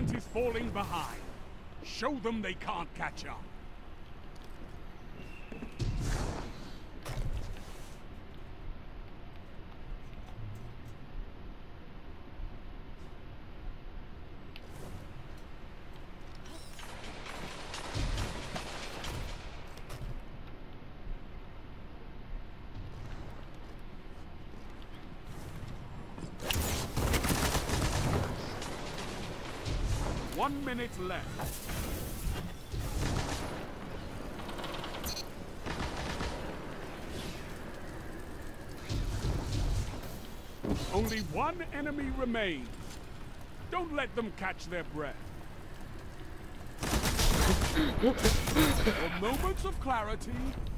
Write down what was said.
opponent is falling behind. Show them they can't catch up. One minute left. Only one enemy remains. Don't let them catch their breath. For moments of clarity,